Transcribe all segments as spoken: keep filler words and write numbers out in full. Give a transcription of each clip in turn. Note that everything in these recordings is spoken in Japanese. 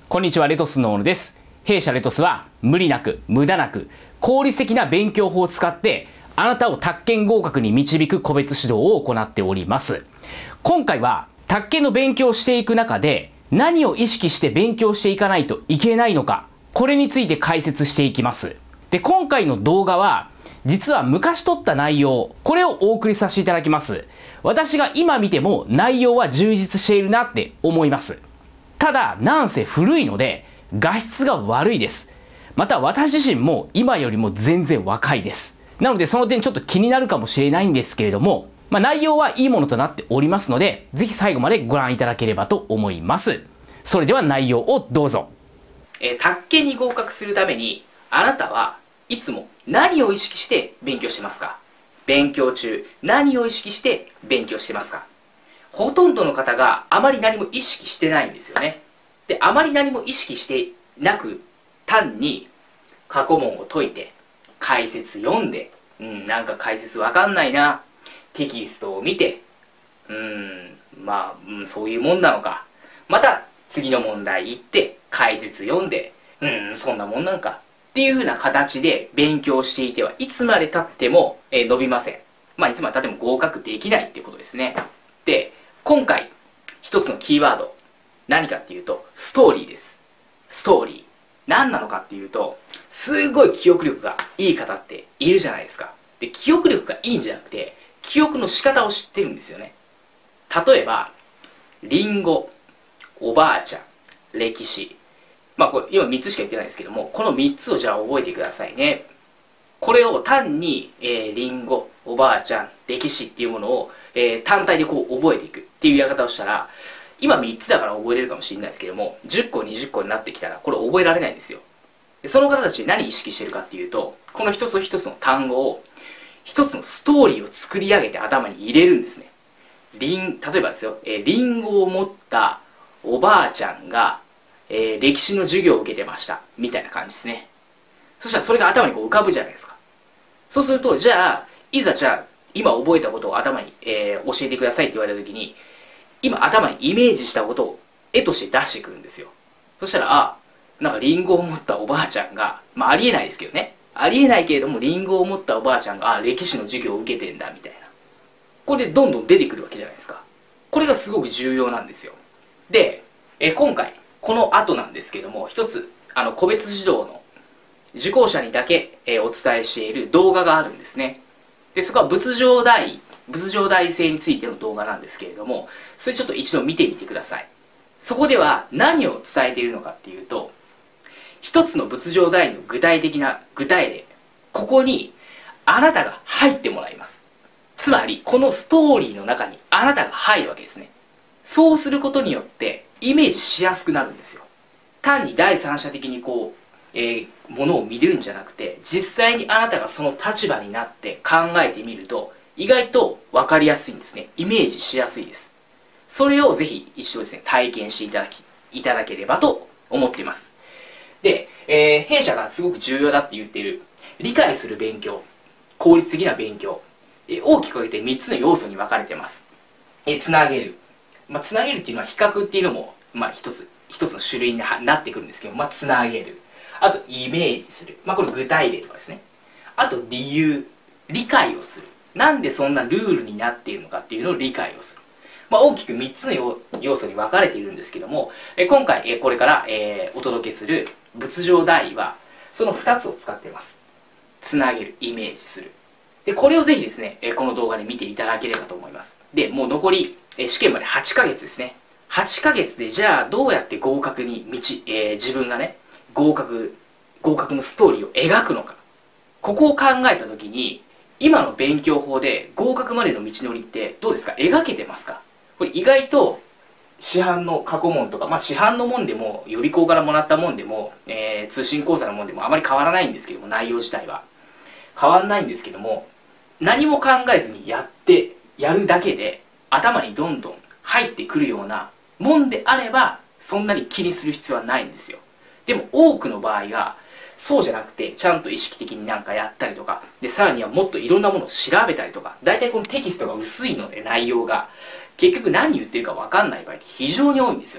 こんにちは、レトスの小野です。弊社レトスは無理なく無駄なく効率的な勉強法を使ってあなたを宅建合格に導く個別指導を行っております。今回は宅建の勉強をしていく中で何を意識して勉強していかないといけないのか、これについて解説していきます。で、今回の動画は実は昔撮った内容、これをお送りさせていただきます。私が今見ても内容は充実しているなって思います。ただ、なんせ古いので画質が悪いです。また私自身も今よりも全然若いです。なのでその点ちょっと気になるかもしれないんですけれども、まあ、内容はいいものとなっておりますので、ぜひ最後までご覧いただければと思います。それでは内容をどうぞ。えー、宅建に合格するためにあなたはいつも何を意識して勉強してますか？勉強中何を意識して勉強してますか？ほとんどの方があまり何も意識してないんですよね。で、あまり何も意識してなく、単に過去問を解いて解説読んで、うん、なんか解説わかんないな、テキストを見て、うーん、まあ、うん、そういうもんなのか、また次の問題行って解説読んで、うん、そんなもんなんかっていう風な形で勉強していてはいつまでたっても、えー、伸びません。まあいつまでたっても合格できないっていうことですね。で、今回一つのキーワード、何かっていうとストーリーです。ストーリー何なのかっていうと、すごい記憶力がいい方っているじゃないですか。で、記憶力がいいんじゃなくて記憶の仕方を知ってるんですよね。例えばリンゴ、おばあちゃん、歴史、まあこれ今みっつしか言ってないですけども、このみっつをじゃあ覚えてくださいね。これを単に、えー、リンゴ、おばあちゃん、歴史っていうものを、えー、単体でこう覚えていくっていうやり方をしたら、今みっつだから覚えれるかもしれないですけども、じゅっこにじゅっこになってきたらこれ覚えられないんですよ。で、その方たち何意識してるかっていうと、この一つ一つの単語を一つのストーリーを作り上げて頭に入れるんですね。リン例えばですよ、えー、リンゴを持ったおばあちゃんが、えー、歴史の授業を受けてましたみたいな感じですね。そしたらそれが頭にこう浮かぶじゃないですか。そうすると、じゃあいざじゃあ今覚えたことを頭に、えー、教えてくださいって言われた時に、今頭にイメージしたことを絵として出してくるんですよ。そしたら、あ、なんかリンゴを持ったおばあちゃんが、まあありえないですけどね、ありえないけれどもリンゴを持ったおばあちゃんが、あ、歴史の授業を受けてんだみたいな、これでどんどん出てくるわけじゃないですか。これがすごく重要なんですよ。で、え今回この後なんですけども、一つあの個別指導の受講者にだけ、えお伝えしている動画があるんですね。で、そこは仏上大仏上大生についての動画なんですけれども、それちょっと一度見てみてください。そこでは何を伝えているのかっていうと、一つの仏上大の具体的な具体例、ここにあなたが入ってもらいます。つまりこのストーリーの中にあなたが入るわけですね。そうすることによってイメージしやすくなるんですよ。単に第三者的にこう、えー、ものを見れるんじゃなくて、実際にあなたがその立場になって考えてみると意外と分かりやすいんですね。イメージしやすいです。それをぜひ一度ですね、体験していただきいただければと思っています。で、えー、弊社がすごく重要だって言っている理解する勉強、効率的な勉強、えー、大きく分けてみっつの要素に分かれています。えー、つなげる、まあ、つなげるっていうのは比較っていうのも、まあ、一つ一つの種類になってくるんですけど、まあ、つなげる、あとイメージする、まあ、これ具体例とかですね、あと理由、理解をする、なんでそんなルールになっているのかっていうのを理解をする、まあ、大きくみっつの要素に分かれているんですけども、え今回えこれから、えー、お届けする仏上大はそのふたつを使っています。つなげる、イメージする。で、これをぜひですね、えこの動画で見ていただければと思います。で、もう残りえ試験まではちかげつですね。はちかげつでじゃあどうやって合格に道、えー、自分がね合格合格のストーリーを描くのか、ここを考えた時に今の勉強法で合格までの道のりってどうですか？描けてますか？これ意外と市販の過去問とか、まあ、市販のもんでも予備校からもらったもんでも、えー、通信講座のもんでもあまり変わらないんですけども、内容自体は変わらないんですけども、何も考えずにやってやるだけで頭にどんどん入ってくるようなもんであれば、そんなに気にする必要はないんですよ。でも多くの場合がそうじゃなくて、ちゃんと意識的になんかやったりとかで、さらにはもっといろんなものを調べたりとか、大体このテキストが薄いので内容が結局何言ってるか分かんない場合って非常に多いんですよね。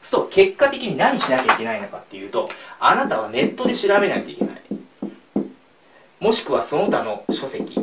そう、結果的に何しなきゃいけないのかっていうと、あなたはネットで調べないといけない。もしくはその他の書籍。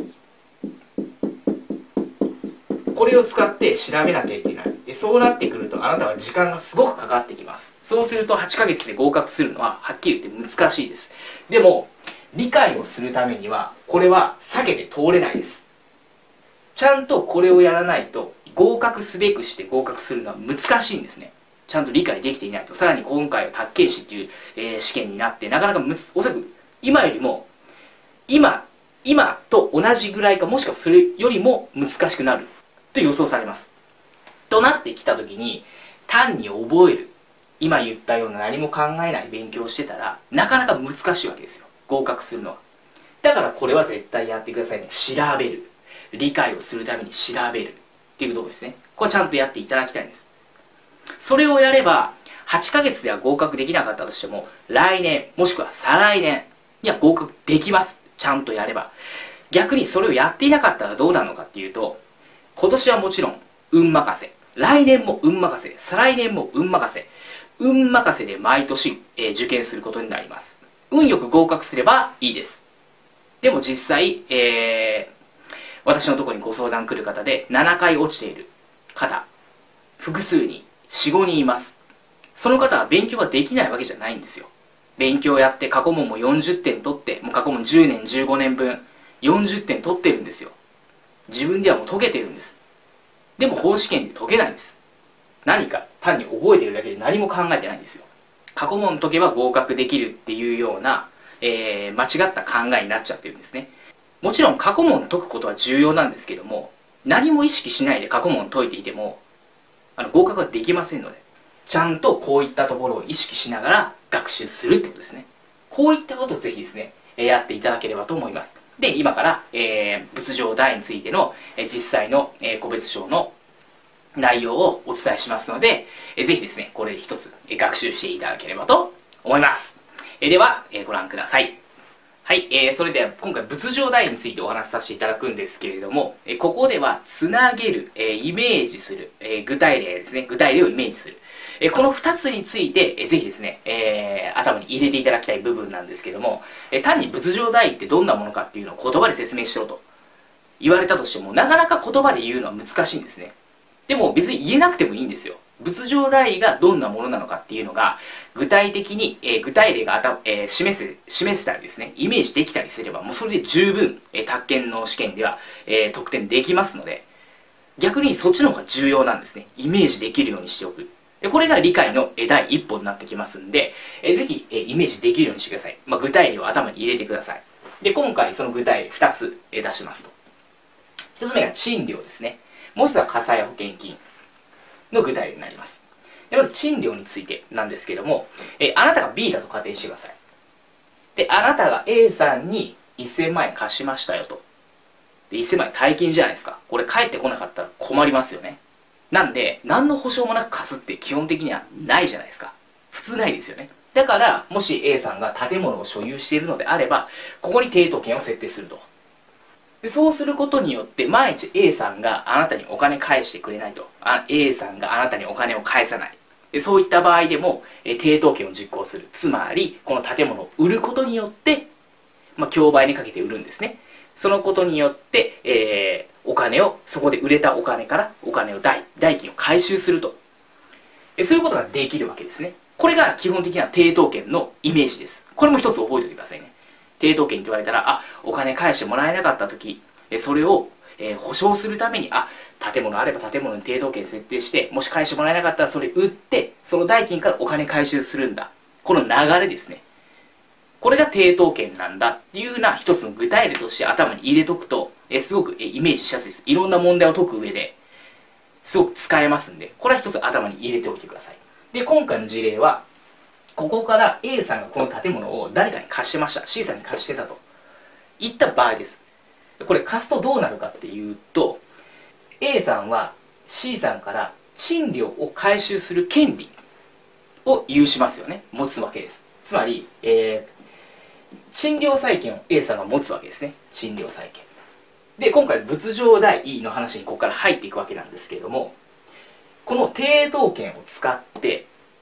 これを使って調べなきゃいけない。で、そうなってくると、あなたは時間がすごくかかってきます。そうするとはちかげつで合格するのは、はっきり言って難しいです。でも、理解をするためには、これは避けて通れないです。ちゃんとこれをやらないと、合格すべくして合格するのは難しいんですね。ちゃんと理解できていないと。さらに今回は宅建士っていう、えー、試験になって、なかなかむつ、おそらく今よりも、今、今と同じぐらいか、もしくはそれよりも難しくなると予想されます。となってきたときに、単に覚える、今言ったような何も考えない勉強をしてたら、なかなか難しいわけですよ。合格するのは。だからこれは絶対やってくださいね。調べる。理解をするために調べる。っていうことですね。これちゃんとやっていただきたいんです。それをやれば、はちかげつでは合格できなかったとしても、来年、もしくは再来年には合格できます。ちゃんとやれば。逆にそれをやっていなかったらどうなるのかっていうと、今年はもちろん運任せ、来年も運任せ、再来年も運任せ、運任せで毎年、えー、受験することになります。運よく合格すればいいです。でも実際、えー、私のところにご相談来る方でななかい落ちている方、複数によん、ごにんいます。その方は勉強ができないわけじゃないんですよ。勉強やって過去問もよんじゅってん取って、もう過去問じゅうねん、じゅうごねんぶん、よんじゅってん取ってるんですよ。自分ではもう解けてるんです。でも本試験で解けないんです。何か単に覚えてるだけで何も考えてないんですよ。過去問解けば合格できるっていうような、えー、間違った考えになっちゃってるんですね。もちろん過去問解くことは重要なんですけども、何も意識しないで過去問解いていてもあの合格はできませんので、ちゃんとこういったところを意識しながら学習するってことですね。こういったことをぜひですね、やっていただければと思います。で、今から、えー、仏上大についての、えー、実際の、えー、個別章の内容をお伝えしますので、えー、ぜひですね、これで一つ、えー、学習していただければと思います。えー、では、えー、ご覧ください。はい、えー、それでは今回仏上大についてお話しさせていただくんですけれども、えー、ここではつなげる、えー、イメージする、えー、具体例ですね、具体例をイメージする、えー、このふたつについて、えー、ぜひですね、えー、頭に入れていただきたい部分なんですけども、えー、単に仏上大ってどんなものかっていうのを言葉で説明しろと言われたとしても、なかなか言葉で言うのは難しいんですね。でも別に言えなくてもいいんですよ。仏上大がどんなものなのかっていうのが具体的に、えー、具体例があた、えー、示せ示せたりですね、イメージできたりすればもうそれで十分、えー、宅建の試験では、えー、得点できますので、逆にそっちの方が重要なんですね。イメージできるようにしておく。でこれが理解の第一歩になってきますんで、えー、ぜひ、えー、イメージできるようにしてください。まあ、具体例を頭に入れてください。で今回その具体例ふたつ、えー、出しますと、ひとつめが賃料ですね。もう一つは火災保険金の具体例になります。でまず賃料についてなんですけども、えあなたが B だと仮定してください。であなたが A さんにせんまん円貸しましたよと。でせんまん円大金じゃないですか。これ返ってこなかったら困りますよね。なんで何の保証もなく貸すって基本的にはないじゃないですか。普通ないですよね。だからもし A さんが建物を所有しているのであれば、ここに抵当権を設定すると。でそうすることによって万一 A さんがあなたにお金返してくれないと、あ A さんがあなたにお金を返さない、でそういった場合でも、え抵当権を実行する。つまりこの建物を売ることによって、まあ、競売にかけて売るんですね。そのことによって、えー、お金をそこで売れたお金からお金を代代金を回収すると、でそういうことができるわけですね。これが基本的な抵当権のイメージです。これも一つ覚えておいてくださいね。抵当権って言われたら、あ、お金返してもらえなかった時、それを、えー、保証するために、あ、建物あれば建物に抵当権設定して、もし返してもらえなかったらそれ売って、その代金からお金回収するんだ。この流れですね。これが抵当権なんだっていうような一つの具体例として頭に入れとくと、えー、すごく、えー、イメージしやすいです。いろんな問題を解く上ですごく使えますんで、これは一つ頭に入れておいてください。で、今回の事例は、ここから A さんがこの建物を誰かに貸してました。C さんに貸してたといった場合です。これ貸すとどうなるかっていうと、 A さんは C さんから賃料を回収する権利を有しますよね。持つわけです。つまり、えー、賃料債権を A さんが持つわけですね。賃料債権で、今回仏上代の話にここから入っていくわけなんですけれども、この抵当権を使って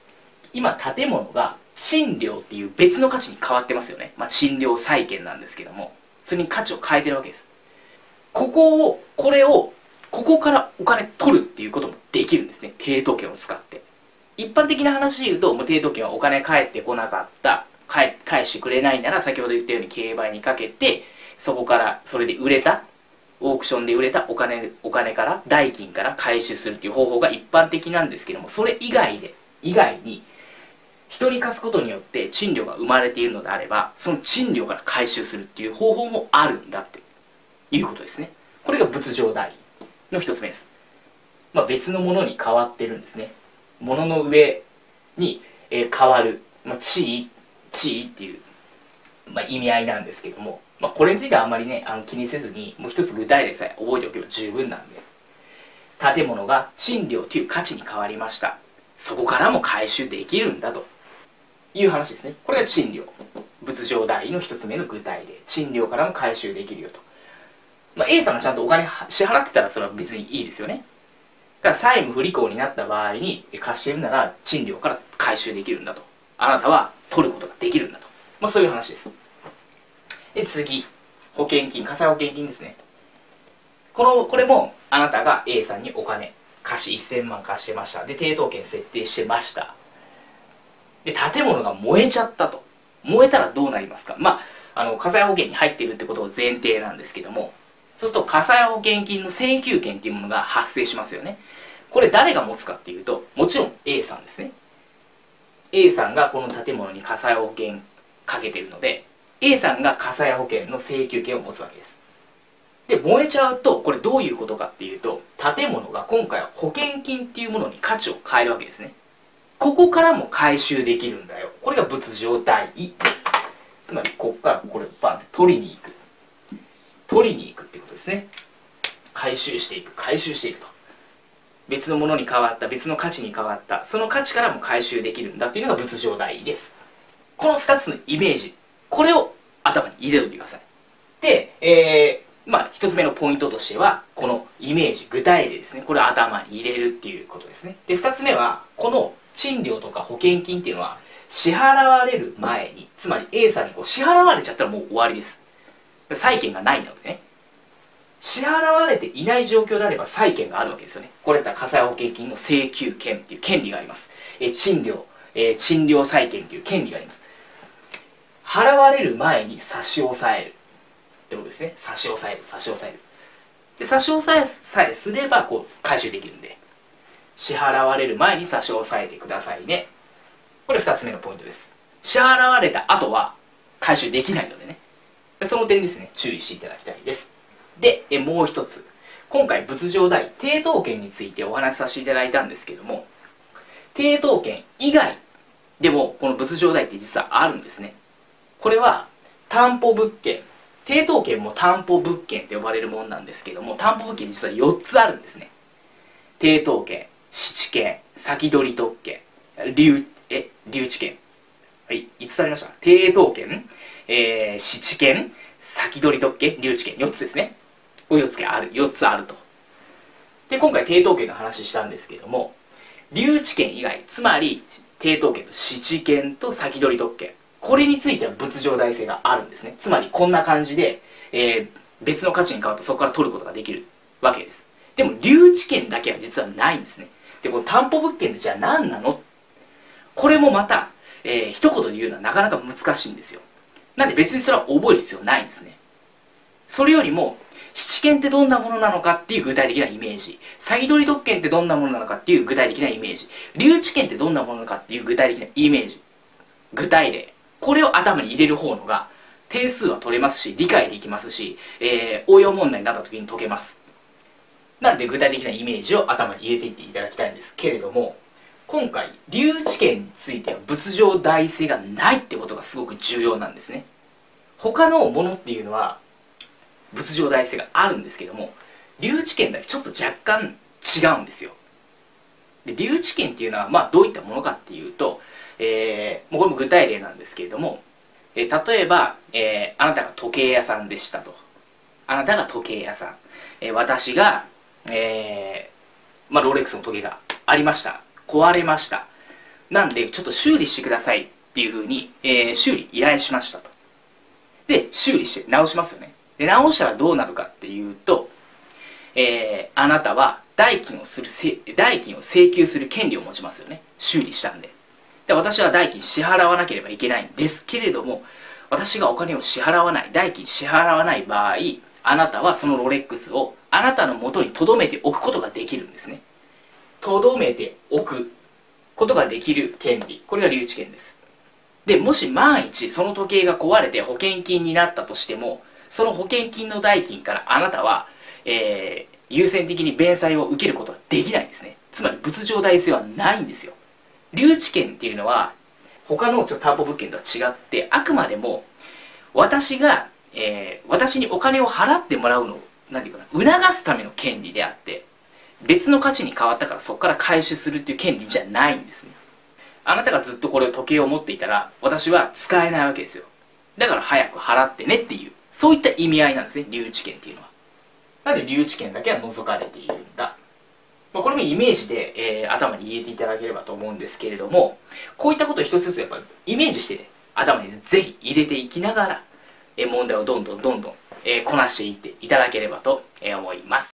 今建物が賃料っていう別の価値に変わってますよね。まあ、賃料債権なんですけども、それに価値を変えてるわけです。ここをこれをここからお金取るっていうこともできるんですね、抵当権を使って。一般的な話で言うと、もう抵当権はお金返ってこなかった、返返してくれないなら、先ほど言ったように競売にかけて、そこからそれで売れたオークションで売れたお金お金から代金から回収するっていう方法が一般的なんですけども、それ以外で以外に人に貸すことによって賃料が生まれているのであれば、その賃料から回収するっていう方法もあるんだっていうことですね。これが仏上代位の一つ目です。まあ、別のものに変わってるんですね。物の上に、えー、変わる、まあ、地位地位っていう、まあ、意味合いなんですけども、まあ、これについてはあまりねあの気にせずに、もう一つ具体例さえ覚えておけば十分なんで、建物が賃料という価値に変わりました、そこからも回収できるんだという話ですね。これが賃料、仏上代位の一つ目の具体例。賃料からも回収できるよと。まあ、A さんがちゃんとお金支払ってたらそれは別にいいですよね。だから債務不履行になった場合に貸してるなら賃料から回収できるんだと。あなたは取ることができるんだと。まあ、そういう話です。で次、保険金、火災保険金ですね。このこれもあなたが A さんにお金貸しせんまん貸してました。で抵当権設定してました。で建物が燃えちゃったと。燃えたらどうなりますか。まああの火災保険に入っているってことを前提なんですけども、そうすると火災保険金の請求権っていうものが発生しますよね。これ誰が持つかっていうと、もちろん A さんですね。A さんがこの建物に火災保険かけてるので、 A さんが火災保険の請求権を持つわけです。で燃えちゃうとこれどういうことかっていうと、建物が今回は保険金っていうものに価値を変えるわけですね。ここからも回収できるんだよ。これが仏上代位です。つまりここからこれをバンって取りに行く取りに行くっていうことですね。回収していく回収していくと、別のものに変わった、別の価値に変わった、その価値からも回収できるんだっていうのが仏上代位です。このふたつのイメージ、これを頭に入れておいてください。で、えー、まあひとつめのポイントとしてはこのイメージ、具体例ですね。これを頭に入れるっていうことですね。でふたつめはこの賃料とか保険金っていうのは支払われる前に、つまり A さんにこう支払われちゃったらもう終わりです。債権がないのでね。支払われていない状況であれば債権があるわけですよね。これだったら火災保険金の請求権っていう権利があります。え賃料、え賃料債権という権利があります。払われる前に差し押さえるってことですね。差し押さえる差し押さえるで差し押さえさえすればこう回収できるんで、支払われる前に差し押さえてくださいね。これふたつめのポイントです。支払われた後は回収できないのでね、その点ですね、注意していただきたいです。でえもう一つ、今回仏上代位抵当権についてお話しさせていただいたんですけども、抵当権以外でもこの仏上代位って実はあるんですね。これは担保物件、抵当権も担保物件と呼ばれるものなんですけども、担保物件実はよっつあるんですね。抵当権、質権、先取特権、留え留置権、はい、いつつありました。抵当権、えー、質権、先取特権、留置権、よっつですね。よっつある、よっつあると。で今回抵当権の話したんですけども、留置権以外、つまり抵当権と質権と先取特権、これについては仏上代性があるんですね。つまりこんな感じで、えー、別の価値に変わってそこから取ることができるわけです。でも留置権だけは実はないんですね。でこの担保物件ってじゃあ何なの、これもまた、えー、一言で言うのはなかなか難しいんですよ。なんで別にそれは覚える必要ないんですね。それよりも質権ってどんなものなのかっていう具体的なイメージ、先取特権ってどんなものなのかっていう具体的なイメージ、留置権ってどんなものなのかっていう具体的なイメージ、具体例、これを頭に入れる方のが点数は取れますし理解できますし、えー、応用問題になった時に解けます。なんで具体的なイメージを頭に入れていっていただきたいんですけれども、今回留置権については仏上代位性がないってことがすごく重要なんですね。他のものっていうのは仏上代位性があるんですけども、留置権だけちょっと若干違うんですよ。で留置権っていうのはまあどういったものかっていうと、えー、もうこれも具体例なんですけれども、えー、例えば、えー、あなたが時計屋さんでしたと。あなたが時計屋さん、えー、私が、えーまあ、ロレックスの時計がありました、壊れました。 なんでちょっと修理してくださいっていうふうに、えー、修理依頼しましたと。で修理して直しますよね。で直したらどうなるかっていうと、えー、あなたは代金をする代金を請求する権利を持ちますよね。修理したんで。で私は代金支払わなければいけないんですけれども、私がお金を支払わない、代金支払わない場合、あなたはそのロレックスをあなたの元に留めておくことができるんですね。留めておくことができる権利、これが留置権です。でもし万一その時計が壊れて保険金になったとしても、その保険金の代金からあなたは、えー、優先的に弁済を受けることはできないんですね。つまり物情代性はないんですよ。留置権っていうのは他のちょっと担保物件とは違って、あくまでも私が、えー、私にお金を払ってもらうのをなんていうかな、促すための権利であって、別の価値に変わったからそこから回収するっていう権利じゃないんですね。あなたがずっとこれを時計を持っていたら私は使えないわけですよ。だから早く払ってねっていう、そういった意味合いなんですね、留置権っていうのは。なんで留置権だけは除かれているんだ。まあ、これもイメージで、えー、頭に入れていただければと思うんですけれども、こういったことを一つずつやっぱイメージしてね、頭にぜひ入れていきながら、えー、問題をどんどんどんどん、えー、こなしていっていただければと思います。